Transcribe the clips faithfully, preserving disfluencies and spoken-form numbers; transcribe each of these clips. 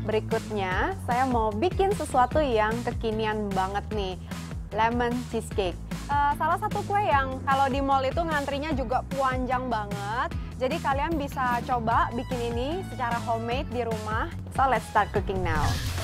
berikutnya saya mau bikin sesuatu yang kekinian banget nih, lemon cheesecake. Uh, salah satu kue yang kalau di mall itu ngantrinya juga panjang banget. Jadi kalian bisa coba bikin ini secara homemade di rumah. So let's start cooking now.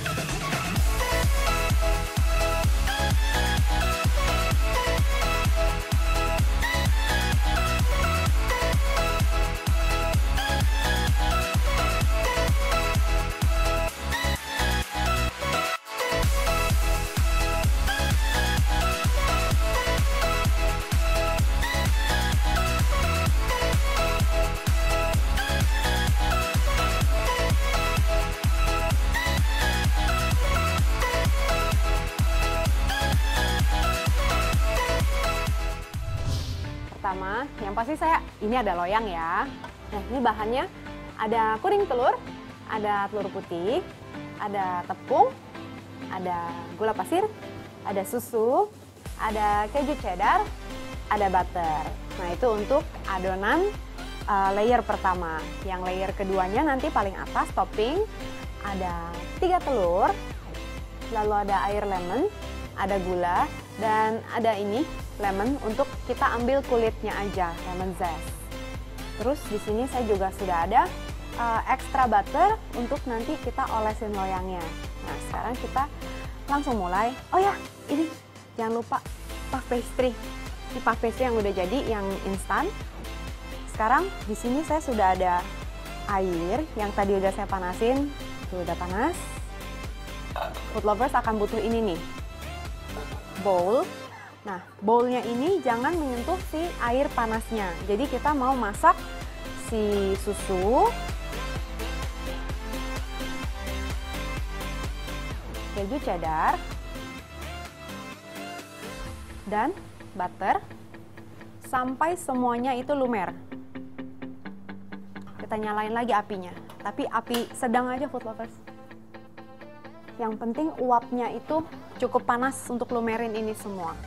Pertama, yang pasti saya, ini ada loyang ya. Nah, ini bahannya ada kuning telur, ada telur putih, ada tepung, ada gula pasir, ada susu, ada keju cheddar, ada butter. Nah, itu untuk adonan uh, layer pertama. Yang layer keduanya nanti paling atas topping ada tiga telur, lalu ada air lemon, ada gula, dan ada ini lemon untuk kita ambil kulitnya aja, lemon zest. Terus di sini saya juga sudah ada uh, extra butter untuk nanti kita olesin loyangnya. Nah, sekarang kita langsung mulai. Oh ya, ini jangan lupa puff pastry. Ini puff pastry yang udah jadi, yang instan. Sekarang di sini saya sudah ada air yang tadi udah saya panasin. Tuh, udah panas. Food lovers akan butuh ini nih, bowl. Nah, bowlnya ini jangan menyentuh si air panasnya. Jadi kita mau masak si susu, keju cheddar, dan butter sampai semuanya itu lumer. Kita nyalain lagi apinya, tapi api sedang aja food lovers. Yang penting uapnya itu cukup panas untuk lumerin ini semua.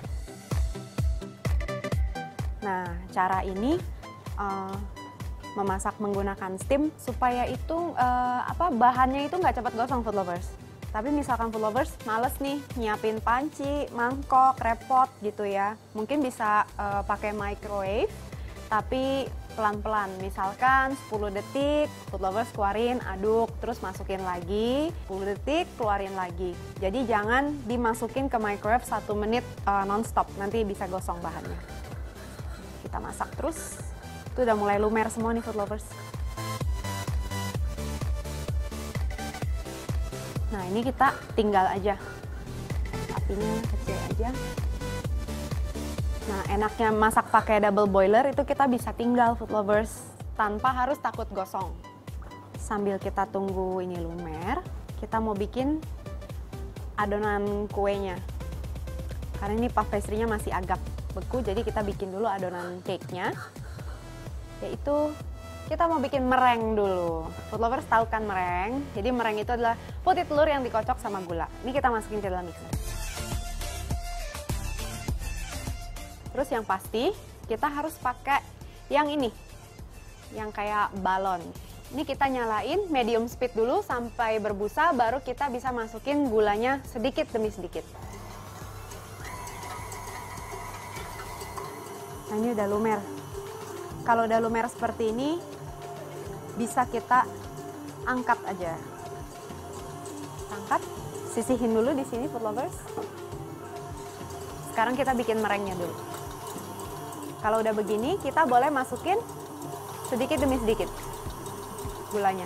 Nah, cara ini uh, memasak menggunakan steam supaya itu uh, apa bahannya itu nggak cepat gosong food lovers. Tapi misalkan food lovers males nih nyiapin panci, mangkok, repot gitu ya. Mungkin bisa uh, pakai microwave, tapi pelan-pelan. Misalkan sepuluh detik, food lovers keluarin, aduk, terus masukin lagi, sepuluh detik, keluarin lagi. Jadi jangan dimasukin ke microwave satu menit uh, non-stop, nanti bisa gosong bahannya. Kita masak terus. Itu udah mulai lumer semua nih food lovers. Nah, ini kita tinggal aja. Apinya kecil aja. Nah, enaknya masak pakai double boiler itu kita bisa tinggal food lovers tanpa harus takut gosong. Sambil kita tunggu ini lumer, kita mau bikin adonan kuenya. Karena ini puff pastry-nya masih agak beku, jadi kita bikin dulu adonan cake-nya. Yaitu kita mau bikin mereng dulu. Food lovers tahu kan mereng? Jadi mereng itu adalah putih telur yang dikocok sama gula. Ini kita masukin ke dalam mixer. Terus yang pasti kita harus pakai yang ini, yang kayak balon. Ini kita nyalain medium speed dulu sampai berbusa, baru kita bisa masukin gulanya sedikit demi sedikit. Nah, ini udah lumer. Kalau udah lumer seperti ini, bisa kita angkat aja. Angkat, sisihin dulu di sini food lovers. Sekarang kita bikin merengnya dulu. Kalau udah begini, kita boleh masukin sedikit demi sedikit gulanya.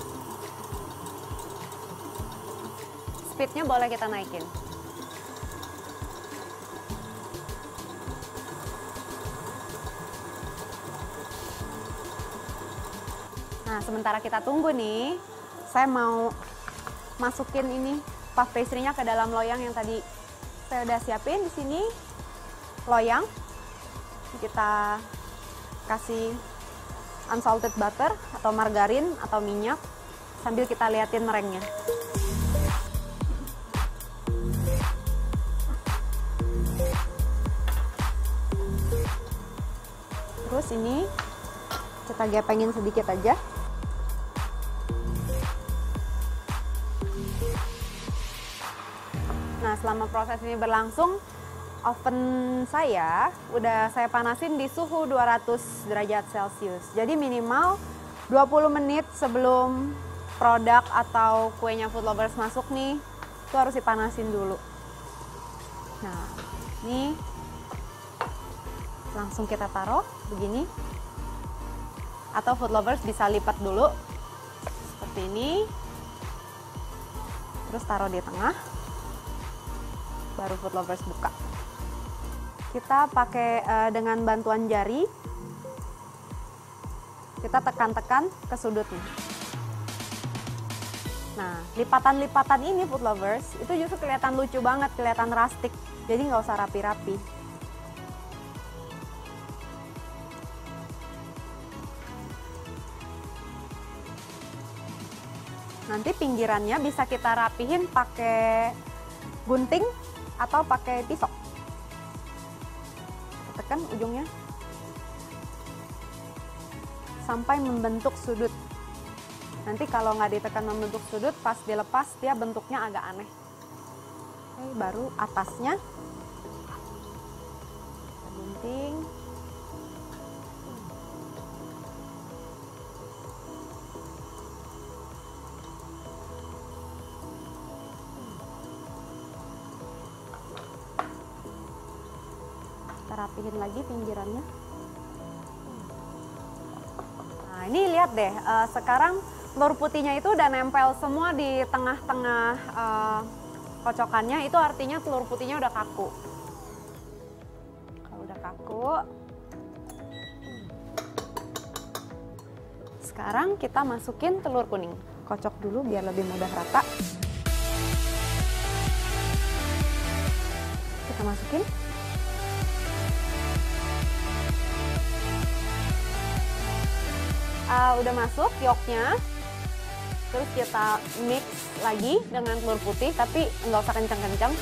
Speednya boleh kita naikin. Nah, sementara kita tunggu nih, saya mau masukin ini puff pastry-nya ke dalam loyang yang tadi saya udah siapin di sini. Loyang, kita kasih unsalted butter atau margarin atau minyak sambil kita liatin merengnya. Terus ini kita gepengin sedikit aja. selama proses ini berlangsung, oven saya udah saya panasin di suhu dua ratus derajat Celcius. Jadi minimal dua puluh menit sebelum produk atau kuenya Food Lovers masuk nih, itu harus dipanasin dulu. Nah, ini langsung kita taruh begini. Atau Food Lovers bisa lipat dulu seperti ini. Terus taruh di tengah. Baru Food Lovers buka. Kita pakai uh, dengan bantuan jari. Kita tekan-tekan ke sudutnya. Nah, lipatan-lipatan ini Food Lovers itu justru kelihatan lucu banget, kelihatan rustic. Jadi nggak usah rapi-rapi. Nanti pinggirannya bisa kita rapihin pakai gunting atau pakai pisau. Tekan ujungnya sampai membentuk sudut. Nanti kalau nggak ditekan membentuk sudut, pas dilepas dia bentuknya agak aneh. Oke, baru atasnya kita gunting. Kita rapihin lagi pinggirannya. Nah, ini lihat deh, uh, sekarang telur putihnya itu udah nempel semua di tengah-tengah uh, kocokannya. Itu artinya telur putihnya udah kaku. Kalau udah kaku, sekarang kita masukin telur kuning. Kocok dulu biar lebih mudah rata. Kita masukin. Uh, udah masuk yolknya. Terus kita mix lagi dengan telur putih, tapi nggak usah kencang-kencang.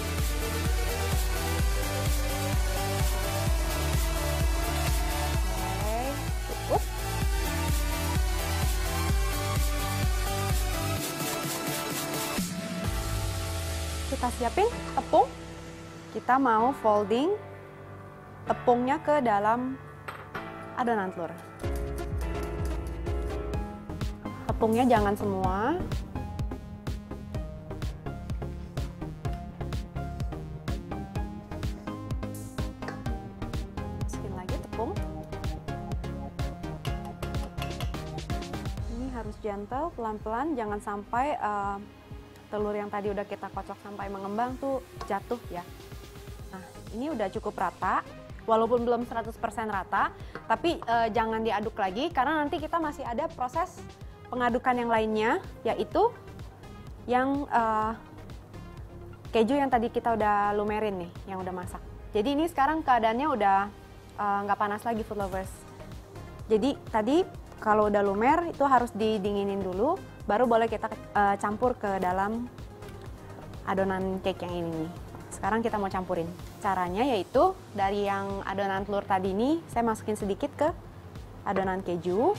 Oke, cukup. Kita siapin tepung. Kita mau folding tepungnya ke dalam adonan telur. Tepungnya jangan semua. Masukin lagi tepung. Ini harus gentle, pelan-pelan, jangan sampai uh, telur yang tadi udah kita kocok sampai mengembang tuh jatuh ya. Nah, ini udah cukup rata. Walaupun belum seratus persen rata, tapi uh, jangan diaduk lagi karena nanti kita masih ada proses pengadukan yang lainnya, yaitu yang uh, keju yang tadi kita udah lumerin nih, yang udah masak. Jadi ini sekarang keadaannya udah nggak uh, panas lagi Food Lovers. Jadi tadi kalau udah lumer itu harus didinginin dulu, baru boleh kita uh, campur ke dalam adonan cake yang ini nih. Sekarang kita mau campurin. Caranya yaitu dari yang adonan telur tadi ini, saya masukin sedikit ke adonan keju.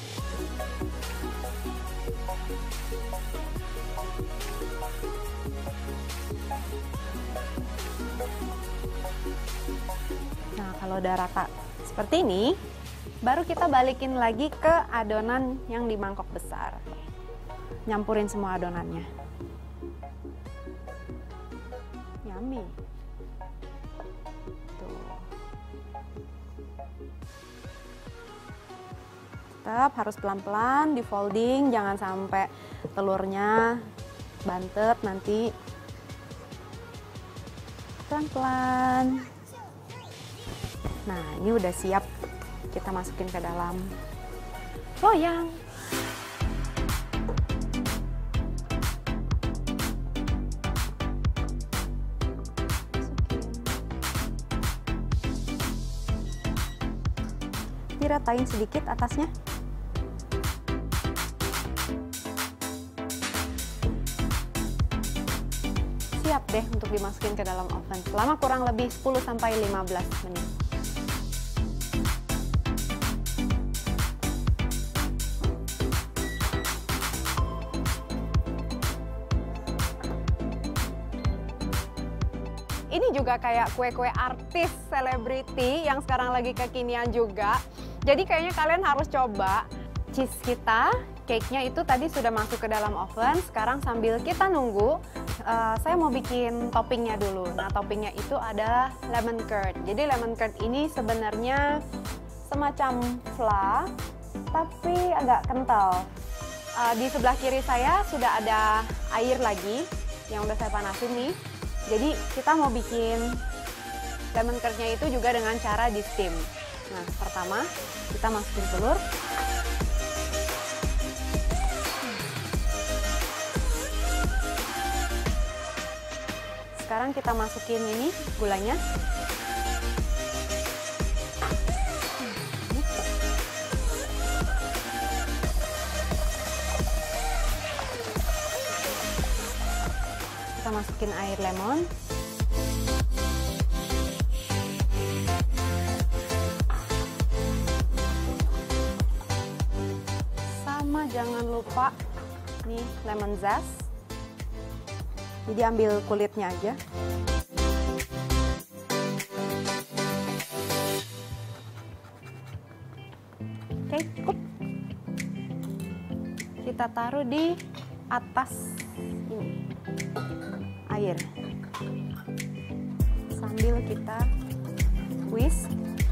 Nah, kalau udah rata seperti ini, baru kita balikin lagi ke adonan yang di mangkok besar. Nyampurin semua adonannya. Yummy. Tuh. Tetap harus pelan-pelan di folding, jangan sampai telurnya bantet nanti. Pelan-pelan. Nah, ini udah siap kita masukin ke dalam loyang. Diratain sedikit atasnya. Siap deh untuk dimasukin ke dalam oven selama kurang lebih sepuluh sampai lima belas menit. ini juga kayak kue-kue artis selebriti yang sekarang lagi kekinian juga. Jadi kayaknya kalian harus coba. Cheese kita, cake-nya itu tadi sudah masuk ke dalam oven. Sekarang sambil kita nunggu, uh, saya mau bikin toppingnya dulu. Nah, toppingnya itu ada lemon curd. Jadi lemon curd ini sebenarnya semacam flan, tapi agak kental. Uh, di sebelah kiri saya sudah ada air lagi yang udah saya panasin nih. Jadi kita mau bikin lemon curd-nya itu juga dengan cara di steam. Nah, pertama kita masukin telur. Sekarang kita masukin ini gulanya. Kita masukin air lemon. Sama jangan lupa nih lemon zest. Jadi ambil kulitnya aja. Oke, cukup. Kita taruh di atas ini air. Sambil kita whisk.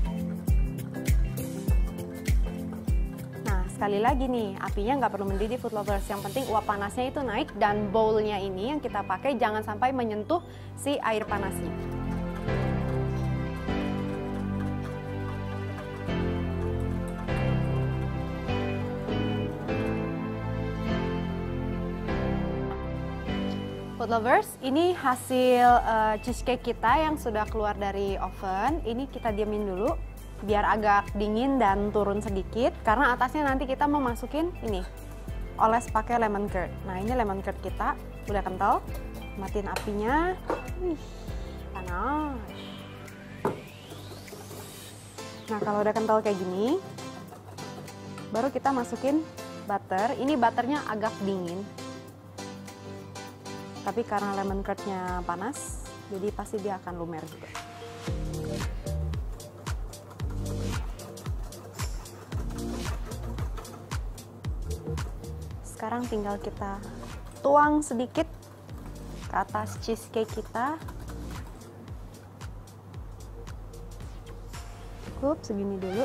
Sekali lagi nih, apinya nggak perlu mendidih food lovers, yang penting uap panasnya itu naik dan bowlnya ini yang kita pakai jangan sampai menyentuh si air panasnya. Food lovers, ini hasil uh, cheesecake kita yang sudah keluar dari oven. Ini kita diamin dulu biar agak dingin dan turun sedikit, karena atasnya nanti kita mau masukin ini oles pakai lemon curd. Nah, ini lemon curd kita udah kental. Matiin apinya. Wih, panas. Nah, kalau udah kental kayak gini, baru kita masukin butter. Ini butternya agak dingin, tapi karena lemon curd-nya panas, jadi pasti dia akan lumer juga. Sekarang tinggal kita tuang sedikit ke atas cheesecake kita. Cukup segini dulu.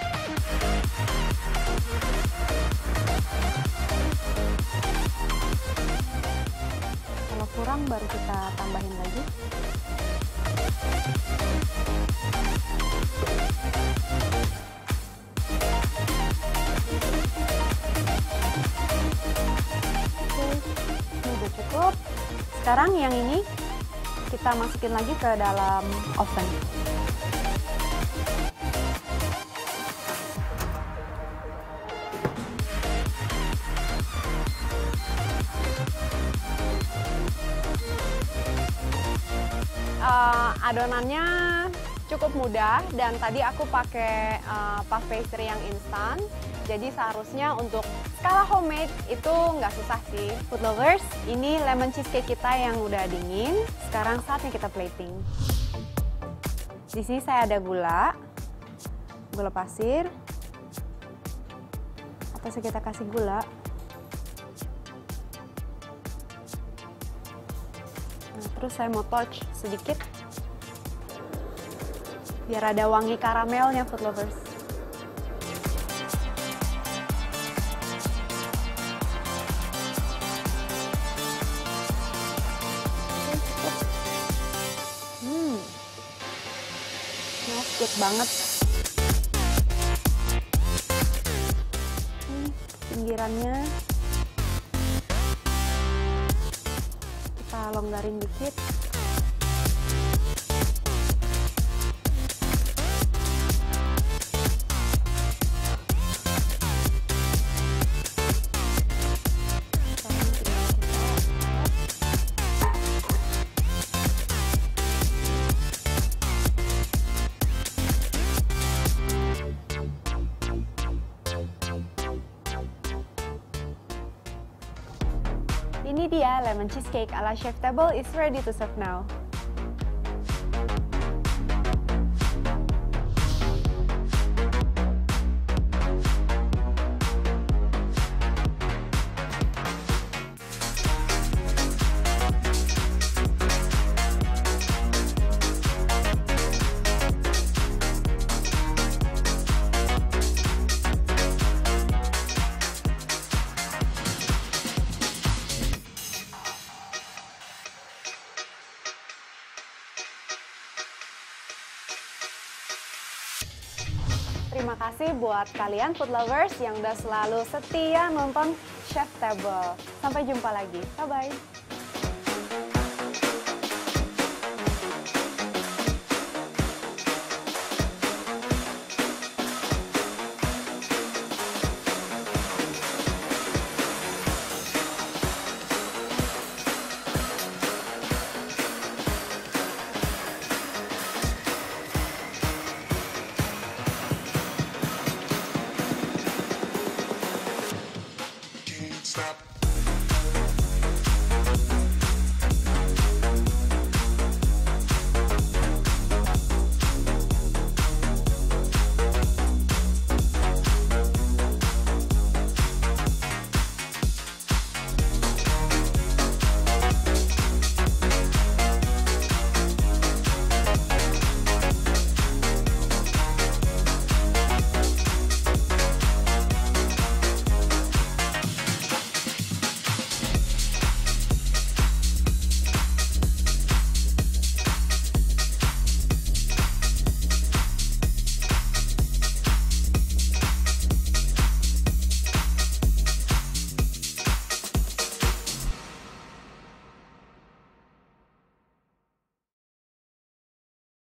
Kalau kurang baru kita tambahin lagi. Cukup. Sekarang yang ini kita masukin lagi ke dalam oven. Uh, adonannya cukup mudah dan tadi aku pakai uh, puff pastry yang instan. Jadi seharusnya untuk skala homemade itu nggak susah sih. Food lovers, ini lemon cheesecake kita yang udah dingin. Sekarang saatnya kita plating. Di sini saya ada gula, gula pasir. Atasnya kita kasih gula. Nah, terus saya mau touch sedikit, biar ada wangi karamelnya, food lovers. Good banget. Hmm, pinggirannya kita longgarin dikit. Ini dia lemon cheesecake ala Chef Table is ready to serve now. terima kasih buat kalian food lovers yang udah selalu setia nonton Chef Table. Sampai jumpa lagi. Bye-bye. Stop.